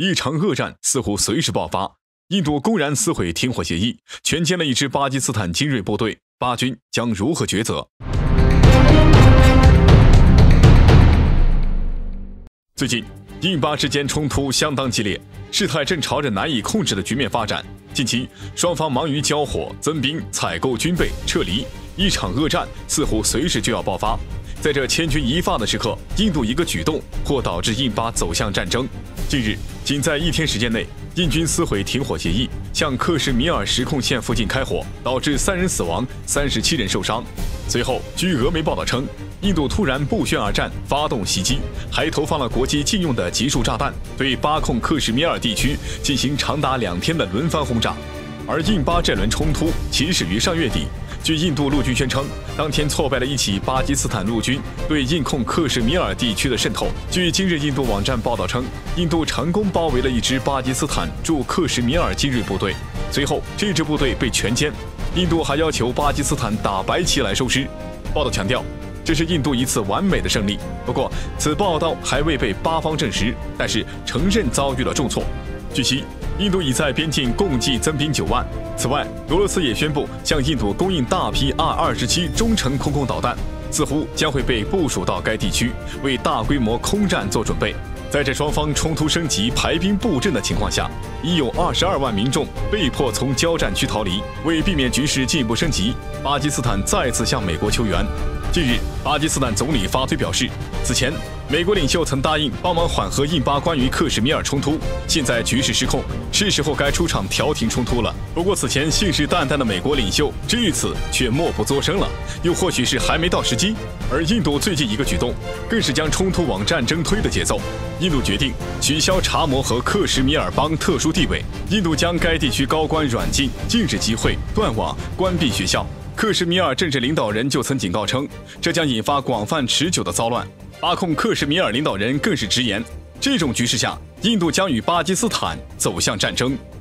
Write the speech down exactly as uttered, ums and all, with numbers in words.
一场恶战似乎随时爆发。印度公然撕毁停火协议，全歼了一支巴基斯坦精锐部队，巴军将如何抉择？最近，印巴之间冲突相当激烈，事态正朝着难以控制的局面发展。近期，双方忙于交火、增兵、采购军备、撤离，一场恶战似乎随时就要爆发。在这千钧一发的时刻，印度一个举动或导致印巴走向战争。近日，仅在一天时间内，印军撕毁停火协议，向克什米尔实控线附近开火，导致三人死亡、三十七人受伤。随后，据俄媒报道称，印度突然不宣而战，发动袭击，还投放了国际禁用的集束炸弹，对巴控克什米尔地区进行长达两天的轮番轰炸。而印巴这轮冲突起始于上月底。据印度陆军宣称，当天挫败了一起巴基斯坦陆军对印控克什米尔地区的渗透。据今日印度网站报道称，印度成功包围了一支巴基斯坦驻克什米尔精锐部队，随后这支部队被全歼。印度还要求巴基斯坦打白旗来收尸。报道强调，这是印度一次完美的胜利。不过，此报道还未被巴方证实，但是承认遭遇了重挫。据悉，印度已在边境共计增兵九万。此外，俄罗斯也宣布向印度供应大批 R 二十七 中程空空导弹，似乎将会被部署到该地区，为大规模空战做准备。在这双方冲突升级、排兵布阵的情况下，已有二十二万民众被迫从交战区逃离。为避免局势进一步升级，巴基斯坦再次向美国求援。近日，巴基斯坦总理发推表示，此前美国领袖曾答应帮忙缓和印巴关于克什米尔冲突，现在局势失控，是时候该出场调停冲突了。不过，此前信誓旦旦的美国领袖这次却默不作声了，又或许是还没到时机。而印度最近一个举动，更是将冲突往战争推的节奏。印度决定取消查谟和克什米尔邦特殊地位，印度将该地区高官软禁、禁止集会、断网、关闭学校。克什米尔政治领导人就曾警告称，这将引发广泛持久的骚乱。巴控克什米尔领导人更是直言，这种局势下，印度将与巴基斯坦走向战争。